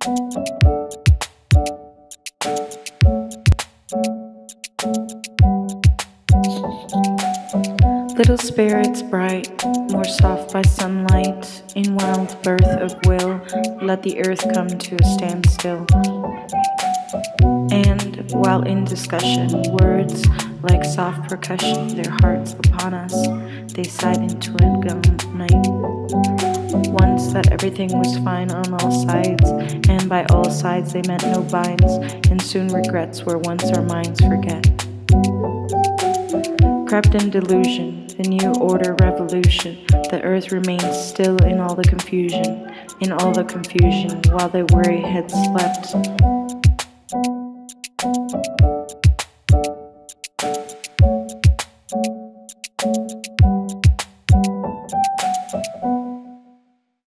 Little spirits bright, more soft by sunlight, in wild birth of will, let the earth come to a standstill. And while in discussion, words like soft percussion, their hearts upon us, they sighed into a gum night. Once that everything was fine on all sides, and by all sides they meant no binds, and soon regrets were once our minds forget. Crept in delusion, the new order revolution, the earth remains still in all the confusion, while their weary heads slept.